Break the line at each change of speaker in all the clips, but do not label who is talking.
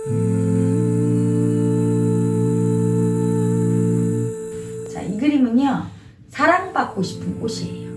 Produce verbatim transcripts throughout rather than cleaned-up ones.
자, 이 그림은요, 사랑받고 싶은 꽃이에요.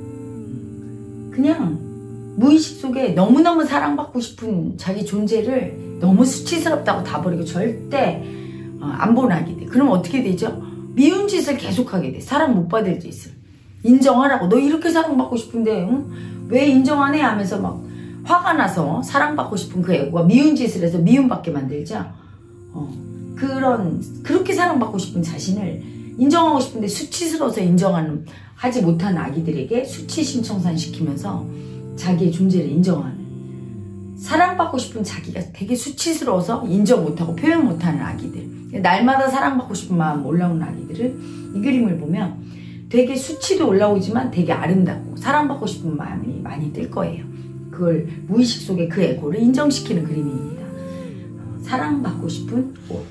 그냥 무의식 속에 너무너무 사랑받고 싶은 자기 존재를 너무 수치스럽다고 다 버리고 절대 안 본 아기들. 그럼 어떻게 되죠? 미운 짓을 계속하게 돼. 사랑 못 받을 짓을. 인정하라고. 너 이렇게 사랑받고 싶은데 응? 왜 인정 안 해? 하면서 막 화가 나서 사랑받고 싶은 그 애고가 미운 짓을 해서 미움받게 만들죠. 어, 그런 그렇게 사랑받고 싶은 자신을 인정하고 싶은데 수치스러워서 인정하는 하지 못한 아기들에게 수치심 청산시키면서 자기의 존재를 인정하는, 사랑받고 싶은 자기가 되게 수치스러워서 인정 못하고 표현 못하는 아기들, 날마다 사랑받고 싶은 마음 올라오는 아기들을 이 그림을 보면 되게 수치도 올라오지만 되게 아름답고 사랑받고 싶은 마음이 많이 들 거예요. 그걸 무의식 속에 그 에고를 인정시키는 그림입니다. 사랑받고 싶은 꽃.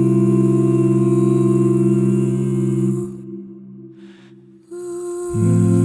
Mm.